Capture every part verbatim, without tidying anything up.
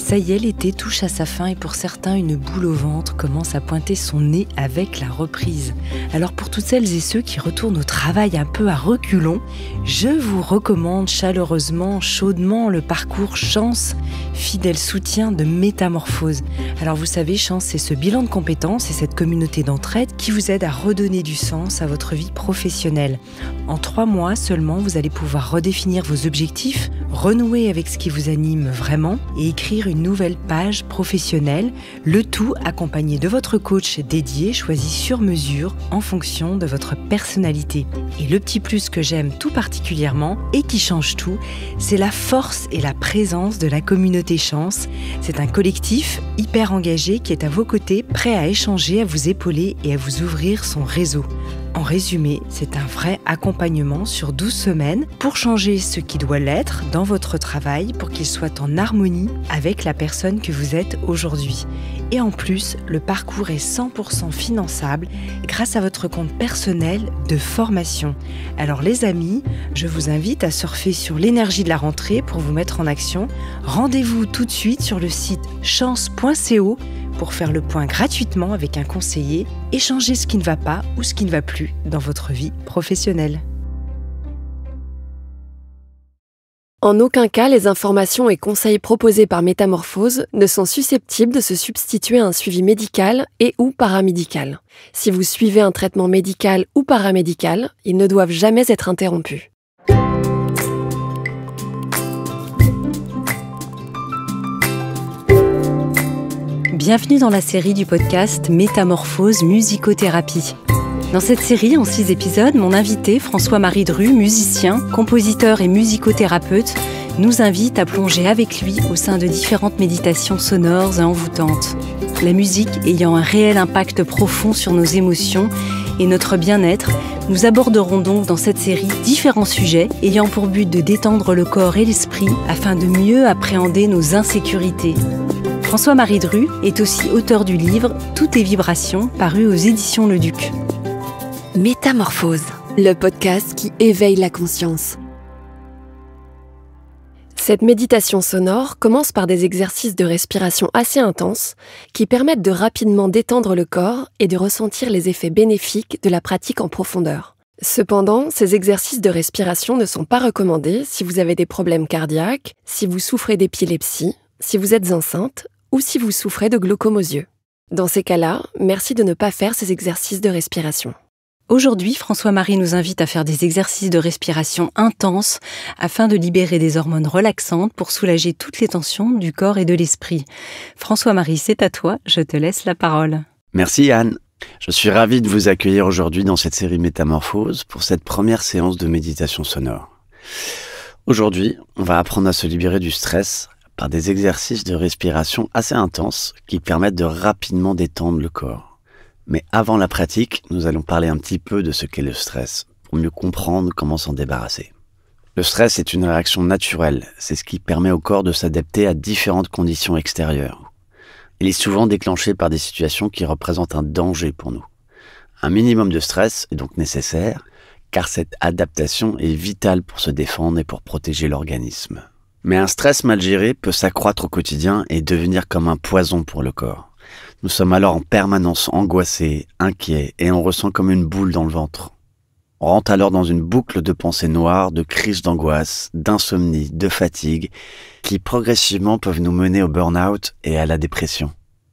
Ça y est, l'été touche à sa fin et pour certains, une boule au ventre commence à pointer son nez avec la reprise. Alors pour toutes celles et ceux qui retournent au travail un peu à reculons, je vous recommande chaleureusement, chaudement le parcours Chance, fidèle soutien de Métamorphose. Alors vous savez, Chance, c'est ce bilan de compétences et cette communauté d'entraide qui vous aide à redonner du sens à votre vie professionnelle. En trois mois seulement, vous allez pouvoir redéfinir vos objectifs, renouer avec ce qui vous anime vraiment et écrire une nouvelle page professionnelle, le tout accompagné de votre coach dédié choisi sur mesure en fonction de votre personnalité. Et le petit plus que j'aime tout particulièrement et qui change tout, c'est la force et la présence de la communauté Chance. C'est un collectif hyper engagé qui est à vos côtés, prêt à échanger, à vous épauler et à vous ouvrir son réseau. En résumé, c'est un vrai accompagnement sur douze semaines pour changer ce qui doit l'être dans votre travail pour qu'il soit en harmonie avec la personne que vous êtes aujourd'hui. Et en plus, le parcours est cent pour cent finançable grâce à votre compte personnel de formation. Alors les amis, je vous invite à surfer sur l'énergie de la rentrée pour vous mettre en action. Rendez-vous tout de suite sur le site chance point co pour faire le point gratuitement avec un conseiller et changer ce qui ne va pas ou ce qui ne va plus dans votre vie professionnelle. En aucun cas, les informations et conseils proposés par Métamorphose ne sont susceptibles de se substituer à un suivi médical et ou paramédical. Si vous suivez un traitement médical ou paramédical, ils ne doivent jamais être interrompus. Bienvenue dans la série du podcast Métamorphose Musicothérapie. Dans cette série, en six épisodes, mon invité, François-Marie Dru, musicien, compositeur et musicothérapeute, nous invite à plonger avec lui au sein de différentes méditations sonores et envoûtantes. La musique ayant un réel impact profond sur nos émotions et notre bien-être, nous aborderons donc dans cette série différents sujets ayant pour but de détendre le corps et l'esprit afin de mieux appréhender nos insécurités. François-Marie Dru est aussi auteur du livre « Toutes tes vibrations » paru aux éditions Le Duc. Métamorphose, le podcast qui éveille la conscience. Cette méditation sonore commence par des exercices de respiration assez intenses qui permettent de rapidement détendre le corps et de ressentir les effets bénéfiques de la pratique en profondeur. Cependant, ces exercices de respiration ne sont pas recommandés si vous avez des problèmes cardiaques, si vous souffrez d'épilepsie, si vous êtes enceinte ou si vous souffrez de glaucome aux yeux. Dans ces cas-là, merci de ne pas faire ces exercices de respiration. Aujourd'hui, François-Marie nous invite à faire des exercices de respiration intenses afin de libérer des hormones relaxantes pour soulager toutes les tensions du corps et de l'esprit. François-Marie, c'est à toi, je te laisse la parole. Merci Anne. Je suis ravi de vous accueillir aujourd'hui dans cette série Métamorphose pour cette première séance de méditation sonore. Aujourd'hui, on va apprendre à se libérer du stress par des exercices de respiration assez intenses qui permettent de rapidement détendre le corps. Mais avant la pratique, nous allons parler un petit peu de ce qu'est le stress, pour mieux comprendre comment s'en débarrasser. Le stress est une réaction naturelle, c'est ce qui permet au corps de s'adapter à différentes conditions extérieures. Il est souvent déclenché par des situations qui représentent un danger pour nous. Un minimum de stress est donc nécessaire, car cette adaptation est vitale pour se défendre et pour protéger l'organisme. Mais un stress mal géré peut s'accroître au quotidien et devenir comme un poison pour le corps. Nous sommes alors en permanence angoissés, inquiets et on ressent comme une boule dans le ventre. On rentre alors dans une boucle de pensées noires, de crises d'angoisse, d'insomnie, de fatigue, qui progressivement peuvent nous mener au burn-out et à la dépression.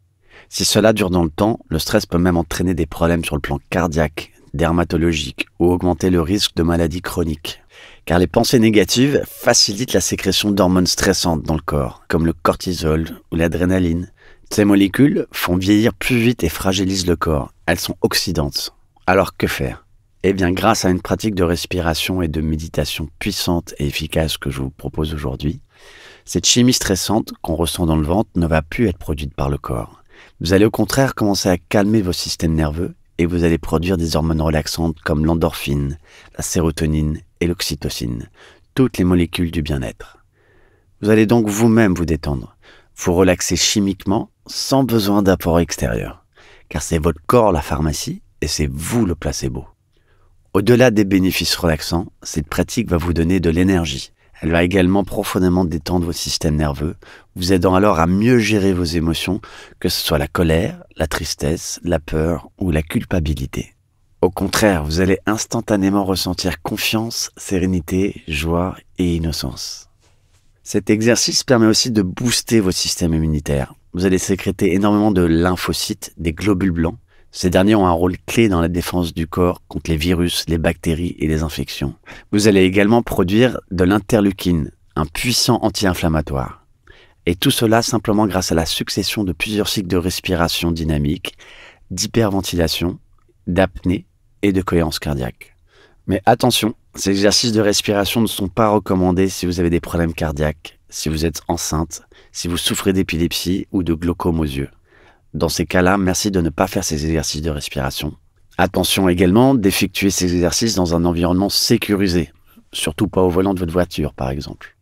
Si cela dure dans le temps, le stress peut même entraîner des problèmes sur le plan cardiaque, dermatologique ou augmenter le risque de maladies chroniques. Car les pensées négatives facilitent la sécrétion d'hormones stressantes dans le corps, comme le cortisol ou l'adrénaline. Ces molécules font vieillir plus vite et fragilisent le corps. Elles sont oxydantes. Alors que faire ? Eh bien, grâce à une pratique de respiration et de méditation puissante et efficace que je vous propose aujourd'hui, cette chimie stressante qu'on ressent dans le ventre ne va plus être produite par le corps. Vous allez au contraire commencer à calmer vos systèmes nerveux et vous allez produire des hormones relaxantes comme l'endorphine, la sérotonine et l'oxytocine, toutes les molécules du bien-être. Vous allez donc vous-même vous détendre, vous relaxer chimiquement sans besoin d'apport extérieur, car c'est votre corps la pharmacie et c'est vous le placebo. Au-delà des bénéfices relaxants, cette pratique va vous donner de l'énergie. Elle va également profondément détendre votre système nerveux, vous aidant alors à mieux gérer vos émotions, que ce soit la colère, la tristesse, la peur ou la culpabilité. Au contraire, vous allez instantanément ressentir confiance, sérénité, joie et innocence. Cet exercice permet aussi de booster votre système immunitaire. Vous allez sécréter énormément de lymphocytes, des globules blancs. Ces derniers ont un rôle clé dans la défense du corps contre les virus, les bactéries et les infections. Vous allez également produire de l'interleukine, un puissant anti-inflammatoire. Et tout cela simplement grâce à la succession de plusieurs cycles de respiration dynamique, d'hyperventilation, d'apnée et de cohérence cardiaque. Mais attention, ces exercices de respiration ne sont pas recommandés si vous avez des problèmes cardiaques, si vous êtes enceinte, si vous souffrez d'épilepsie ou de glaucome aux yeux. Dans ces cas-là, merci de ne pas faire ces exercices de respiration. Attention également d'effectuer ces exercices dans un environnement sécurisé, surtout pas au volant de votre voiture par exemple.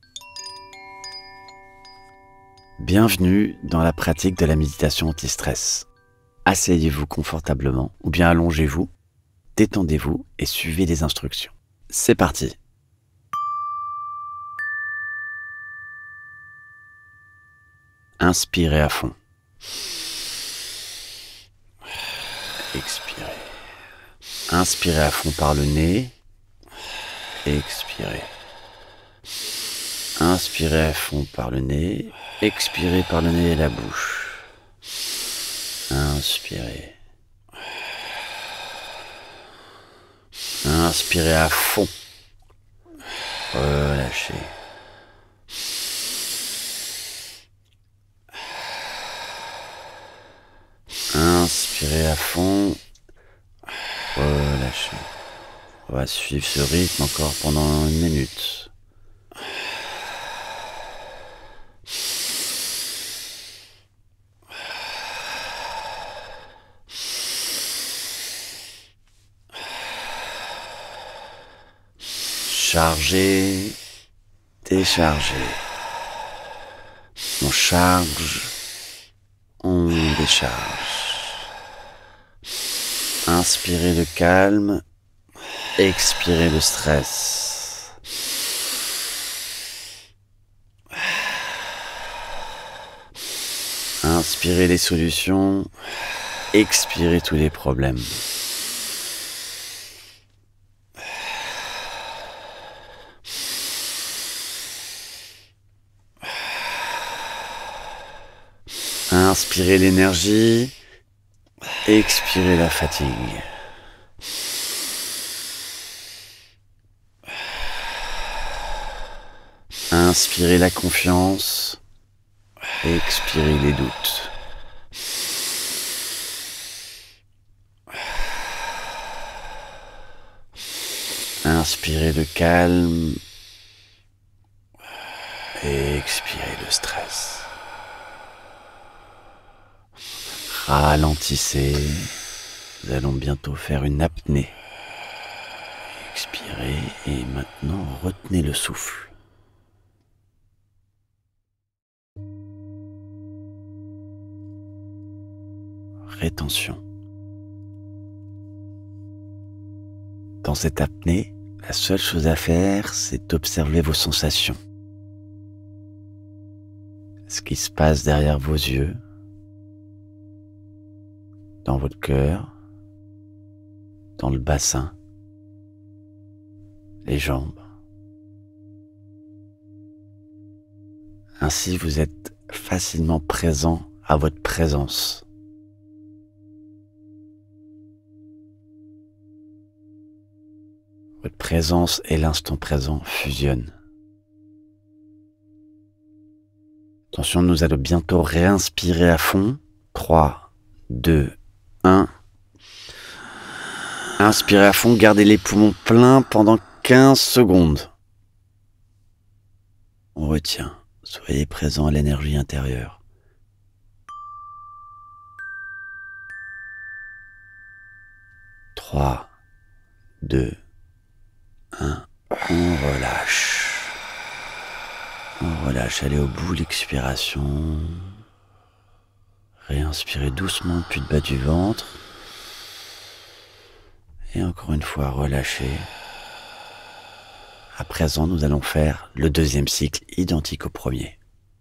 Bienvenue dans la pratique de la méditation anti-stress. Asseyez-vous confortablement ou bien allongez-vous, détendez-vous et suivez les instructions. C'est parti. Inspirez à fond. Expirez. Inspirez à fond par le nez. Expirez. Inspirez à fond par le nez. Expirez par le nez et la bouche. Inspirez. Inspirez à fond. Relâchez. Inspirez à fond. Relâchez. On va suivre ce rythme encore pendant une minute. Charger, décharger. On charge, on décharge. Inspirez le calme, expirez le stress. Inspirez les solutions, expirez tous les problèmes. Inspirez l'énergie, expirez la fatigue. Inspirez la confiance, expirez les doutes. Inspirez le calme, expirez le stress. Ralentissez, nous allons bientôt faire une apnée. Expirez et maintenant retenez le souffle. Rétention. Dans cette apnée, la seule chose à faire, c'est d'observer vos sensations. Ce qui se passe derrière vos yeux, dans votre cœur, dans le bassin, les jambes. Ainsi, vous êtes facilement présent à votre présence. Votre présence et l'instant présent fusionnent. Attention, nous allons bientôt réinspirer à fond. trois, deux, un. Inspirez à fond, gardez les poumons pleins pendant quinze secondes. On retient. Soyez présent à l'énergie intérieure. trois, deux, un. On relâche. On relâche. Allez au bout, l'expiration. Réinspirez doucement depuis le bas du ventre. Et encore une fois, relâchez. À présent, nous allons faire le deuxième cycle identique au premier.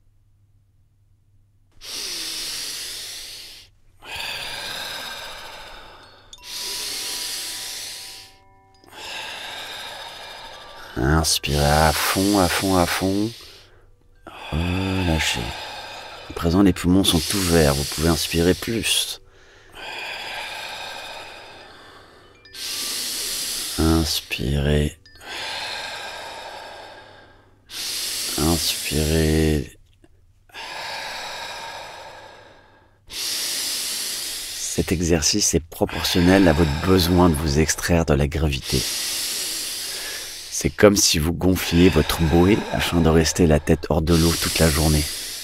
Inspirez à fond, à fond, à fond. Relâchez. À présent, les poumons sont ouverts. Vous pouvez inspirer plus. Inspirez. Inspirez. Cet exercice est proportionnel à votre besoin de vous extraire de la gravité. C'est comme si vous gonfliez votre bouée afin de rester la tête hors de l'eau toute la journée.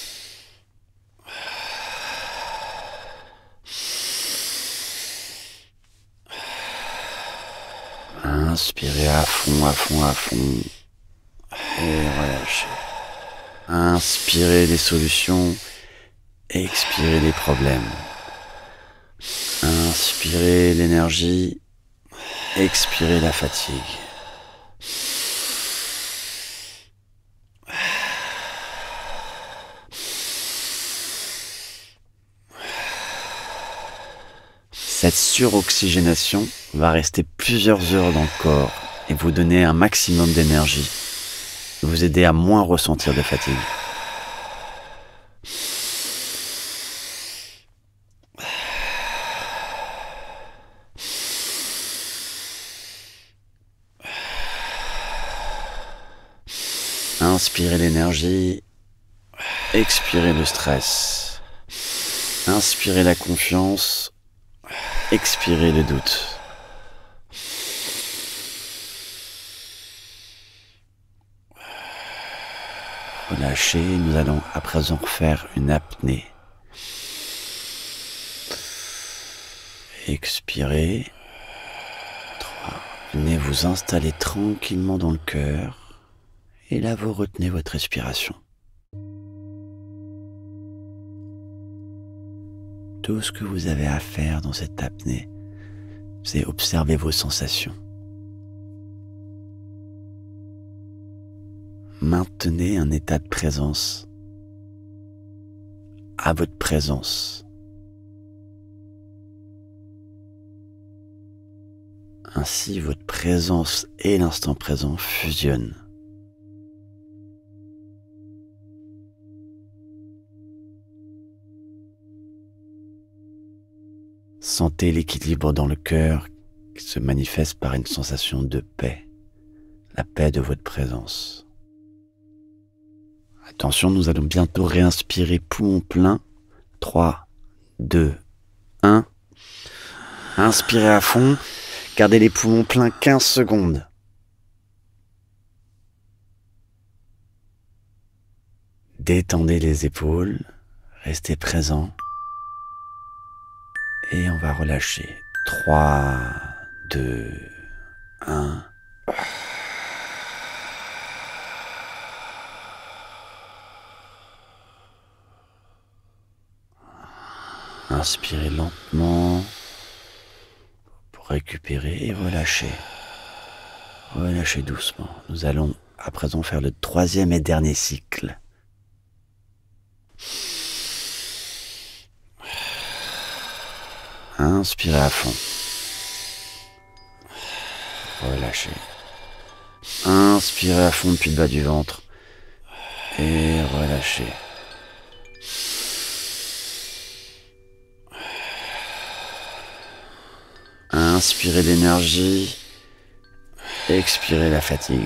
Inspirez à fond, à fond, à fond. Et relâchez. Inspirez les solutions. Expirez les problèmes. Inspirez l'énergie. Expirez la fatigue. Cette suroxygénation va rester plusieurs heures dans le corps et vous donner un maximum d'énergie, vous aider à moins ressentir de fatigue. Inspirez l'énergie, expirez le stress, inspirez la confiance. Expirez le doute. Relâchez, nous allons à présent faire une apnée. Expirez. trois. Venez vous installer tranquillement dans le cœur. Et là, vous retenez votre respiration. Tout ce que vous avez à faire dans cette apnée, c'est observer vos sensations. Maintenez un état de présence à votre présence. Ainsi, votre présence et l'instant présent fusionnent. Sentez l'équilibre dans le cœur qui se manifeste par une sensation de paix, la paix de votre présence. Attention, nous allons bientôt réinspirer poumon plein. trois, deux, un. Inspirez à fond, gardez les poumons pleins quinze secondes. Détendez les épaules, restez présent. Et on va relâcher. trois, deux, un. Inspirez lentement pour récupérer et relâcher. Relâchez doucement. Nous allons à présent faire le troisième et dernier cycle. Inspirez à fond. Relâchez. Inspirez à fond depuis le bas du ventre. Et relâchez. Inspirez l'énergie. Expirez la fatigue.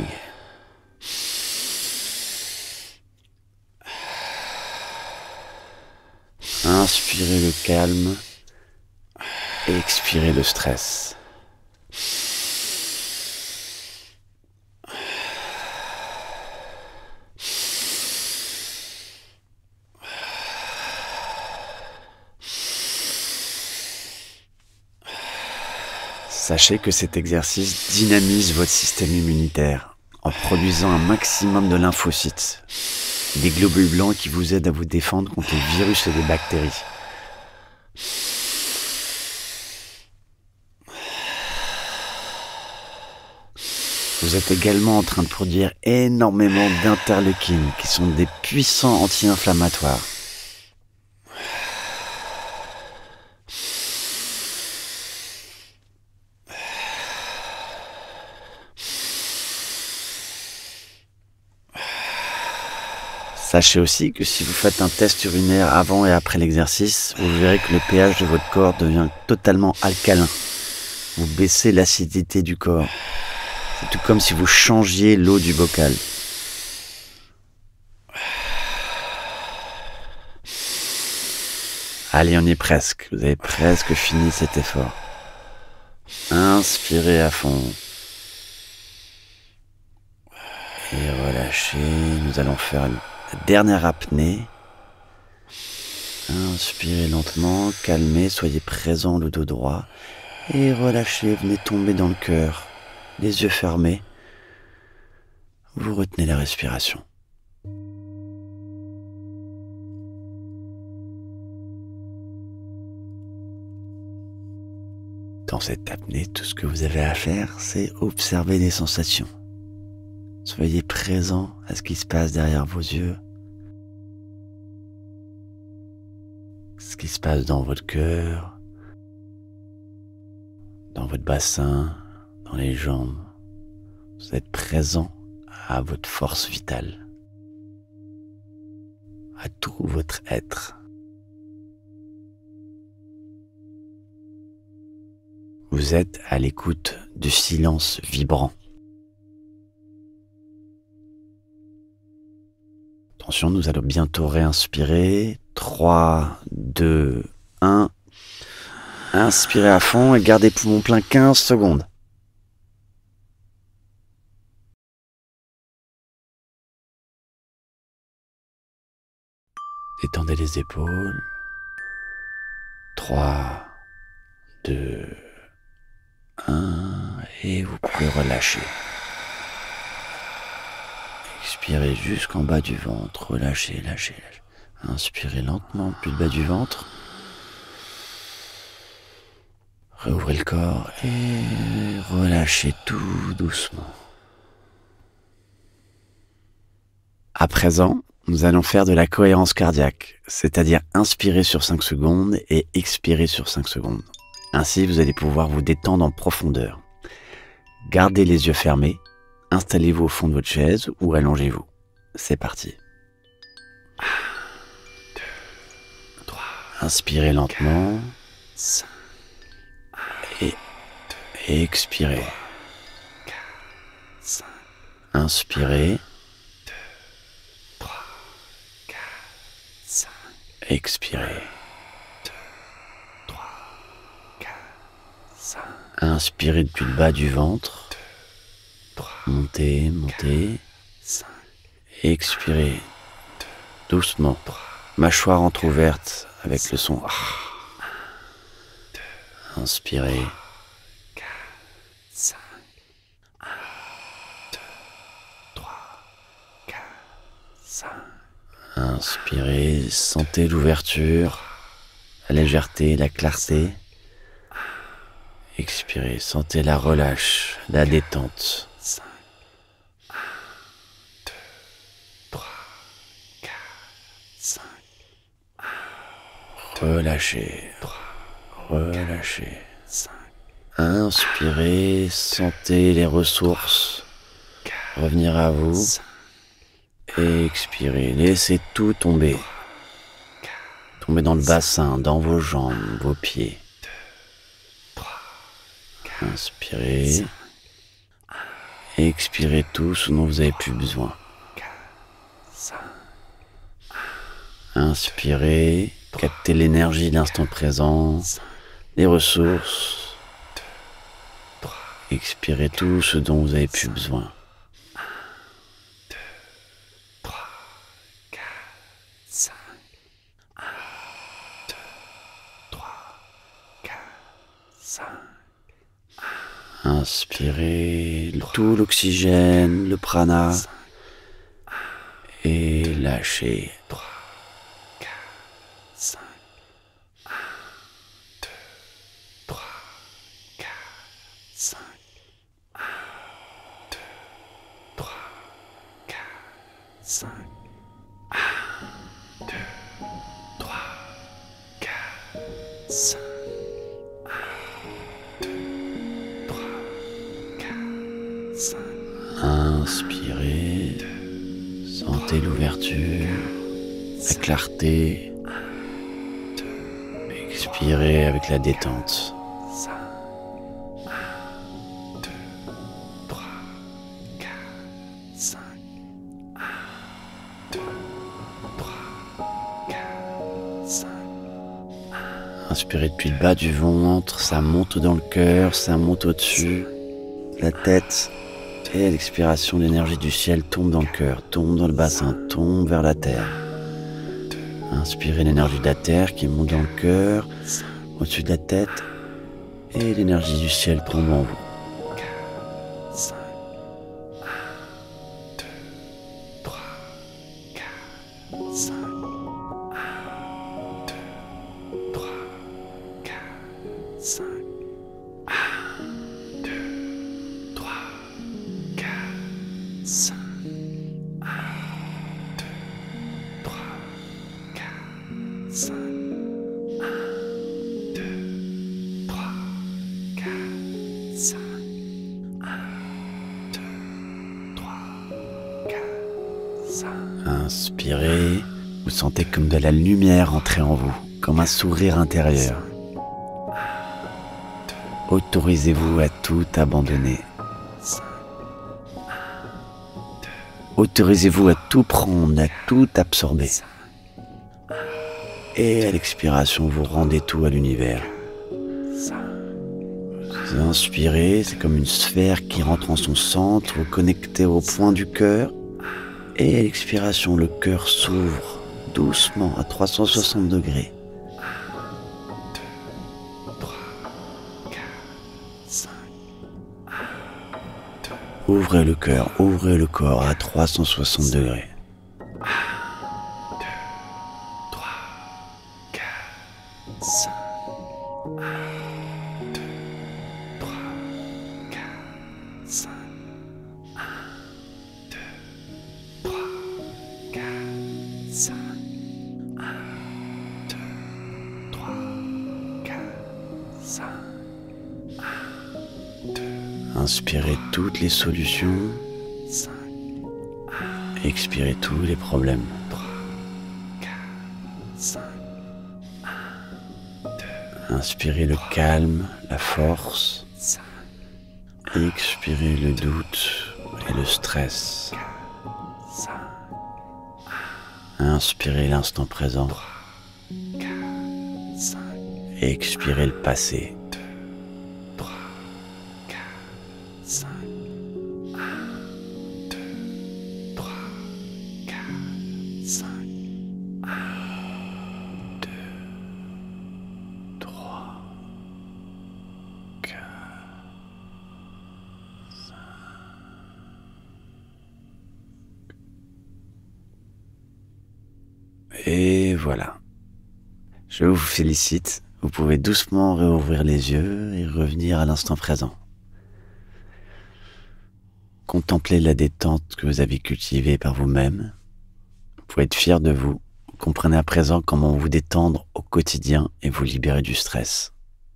Inspirez le calme. Expirez le stress. Sachez que cet exercice dynamise votre système immunitaire en produisant un maximum de lymphocytes, des globules blancs qui vous aident à vous défendre contre les virus et les bactéries. Vous êtes également en train de produire énormément d'interleukines qui sont des puissants anti-inflammatoires. Sachez aussi que si vous faites un test urinaire avant et après l'exercice, vous verrez que le pH de votre corps devient totalement alcalin. Vous baissez l'acidité du corps. C'est tout comme si vous changiez l'eau du bocal. Allez, on y est presque. Vous avez presque fini cet effort. Inspirez à fond. Et relâchez. Nous allons faire la dernière apnée. Inspirez lentement, calmez, soyez présent le dos droit. Et relâchez, venez tomber dans le cœur. Les yeux fermés. Vous retenez la respiration. Dans cette apnée, tout ce que vous avez à faire, c'est observer les sensations. Soyez présent à ce qui se passe derrière vos yeux, ce qui se passe dans votre cœur, dans votre bassin, dans les jambes. Vous êtes présent à votre force vitale, à tout votre être. Vous êtes à l'écoute du silence vibrant. Attention, nous allons bientôt réinspirer. trois, deux, un. Inspirez à fond et gardez poumon plein quinze secondes. Détendez les épaules. trois, deux, un. Et vous pouvez relâcher. Expirez jusqu'en bas du ventre. Relâchez, lâchez, lâchez. Inspirez lentement plus le bas du ventre. Réouvrez le corps et relâchez tout doucement. À présent, nous allons faire de la cohérence cardiaque, c'est-à-dire inspirer sur cinq secondes et expirer sur cinq secondes. Ainsi, vous allez pouvoir vous détendre en profondeur. Gardez les yeux fermés, installez-vous au fond de votre chaise ou allongez-vous. C'est parti. un, deux, trois. Inspirez lentement. cinq. Et, et expirez. Inspirez. Expirez. Inspirez depuis le bas du ventre. Montez, montez. Expirez. Doucement. Mâchoire entrouverte avec le son. Inspirez. Inspirez, sentez l'ouverture, la légèreté, la clarté. Expirez, sentez la relâche, la détente. Relâchez, relâchez. Inspirez, sentez les ressources revenir à vous. Et expirez, laissez tout tomber. Tombez dans le bassin, dans vos jambes, vos pieds. Inspirez. Expirez tout ce dont vous n'avez plus besoin. Inspirez, captez l'énergie de l'instant présent, les ressources. Expirez tout ce dont vous n'avez plus besoin. Inspirez tout l'oxygène, le prana et lâchez. Inspirez. Sentez l'ouverture, la clarté. Expirez avec la détente. Inspirez depuis le bas du ventre, ça monte dans le cœur, ça monte au-dessus, la tête. Et à l'expiration, l'énergie du ciel tombe dans le cœur, tombe dans le bassin, tombe vers la terre. Inspirez l'énergie de la terre qui monte dans le cœur, au-dessus de la tête. Et l'énergie du ciel tombe en vous. Inspirez, vous sentez comme de la lumière entrer en vous, comme un sourire intérieur. Autorisez-vous à tout abandonner. Autorisez-vous à tout prendre, à tout absorber. Et à l'expiration, vous rendez tout à l'univers. Vous inspirez, c'est comme une sphère qui rentre en son centre, vous connectez au point du cœur. Et à l'expiration, le cœur s'ouvre doucement à trois cent soixante degrés. Ouvrez le cœur, ouvrez le corps à trois cent soixante degrés. Inspirez toutes les solutions. Expirez tous les problèmes. Inspirez le calme, la force. Expirez le doute et le stress. Inspirez l'instant présent. Expirez le passé. Et voilà. Je vous félicite. Vous pouvez doucement réouvrir les yeux et revenir à l'instant présent. Contemplez la détente que vous avez cultivée par vous-même. Vous pouvez être fier de vous. Vous comprenez à présent comment vous détendre au quotidien et vous libérer du stress.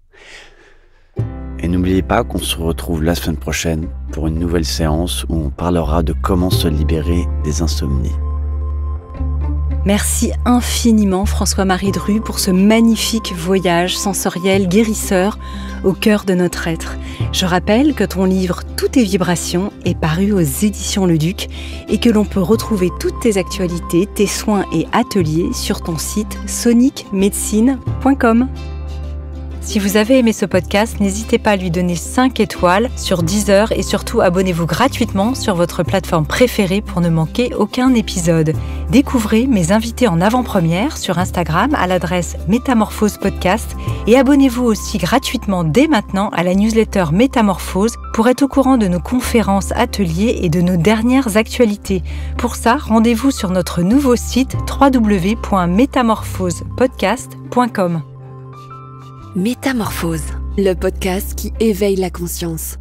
Et n'oubliez pas qu'on se retrouve la semaine prochaine pour une nouvelle séance où on parlera de comment se libérer des insomnies. Merci infiniment François-Marie Dru pour ce magnifique voyage sensoriel guérisseur au cœur de notre être. Je rappelle que ton livre Toutes tes vibrations est paru aux éditions Le Duc et que l'on peut retrouver toutes tes actualités, tes soins et ateliers sur ton site sonic médecine point com. Si vous avez aimé ce podcast, n'hésitez pas à lui donner cinq étoiles sur Deezer et surtout abonnez-vous gratuitement sur votre plateforme préférée pour ne manquer aucun épisode. Découvrez mes invités en avant-première sur Instagram à l'adresse Métamorphose Podcast et abonnez-vous aussi gratuitement dès maintenant à la newsletter Métamorphose pour être au courant de nos conférences, ateliers et de nos dernières actualités. Pour ça, rendez-vous sur notre nouveau site w w w point métamorphose podcast point com. Métamorphose, le podcast qui éveille la conscience.